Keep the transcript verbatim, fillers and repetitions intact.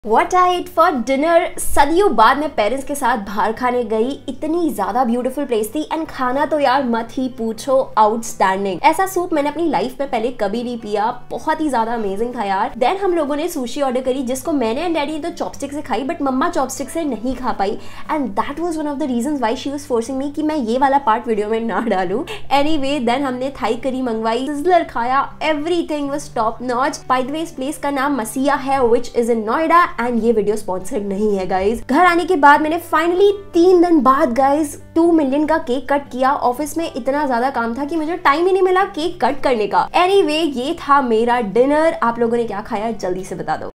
What I ate for dinner? सदियों बाद मैं पेरेंट्स के साथ बाहर खाने गई। इतनी ज्यादा ब्यूटीफुल प्लेस थी एंड खाना तो यार मत ही पूछो, आउटस्टैंडिंग। ऐसा सूप मैंने अपनी लाइफ में पहले कभी नहीं पिया, बहुत ही ज्यादा अमेजिंग था यार। देन हम लोगों ने सुशी ऑर्डर करी, जिसको मैंने एंड डैडी ने तो चॉपस्टिक से खाई, बट मम्मा चॉपस्टिक से नहीं खा पाई and that was one of the reasons why she was forcing me कि मैं ये वाला पार्ट वीडियो में ना डालूं। एनीवे, देन हमने थाई करी मंगवाई, सिजलर खाया, everything was top notch. By the way, इस प्लेस का नाम मसिया है which is in Noida and ये वीडियो स्पॉन्सर्ड नहीं है गाइज। घर आने के बाद मैंने फाइनली तीन दिन बाद गाइज टू मिलियन का केक कट किया। ऑफिस में इतना ज्यादा काम था कि मुझे टाइम ही नहीं मिला केक कट करने का। एनीवे, ये था मेरा डिनर। आप लोगों ने क्या खाया जल्दी से बता दो।